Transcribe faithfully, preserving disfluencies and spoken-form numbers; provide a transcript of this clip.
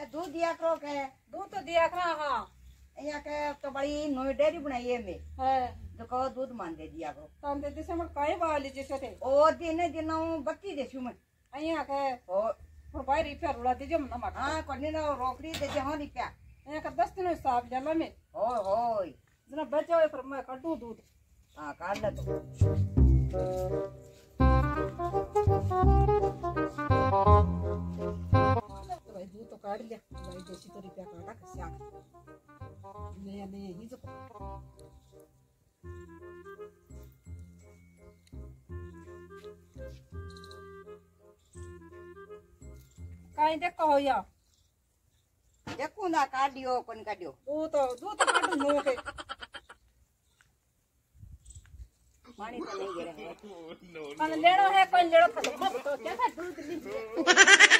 दूध दिया करो के दूध तो दिया करा। हाँ यहाँ के तो बड़ी नई डेयरी बनाई है में है तो कहो दूध मान दे दिया करो तम दे दिसे मर काई वाली जैसे थे ओ दिन दिन बत्ती देसु मैं अइया के ओ पर बाहर रिपेयर उड़ा दीजिए ना मत। हाँ कोनी ना रोकड़ी दे जे हाँ रिप्या अइया का दस दिन हिसाब जला में हो हो जना बचाओ पर मैं काटू दूध। हाँ काट ले तो भाई दूध तो काट लिया भाई देसी तो रुपया काटा कैसे नया नया ही जो काई देखो हो या देखो ना काट दियो कौन काट दियो दूध तो दूध तो काटू नो के पानी तो नहीं गिरे लेनो है कोई लेनो था तो क्या था दूध लीजिए।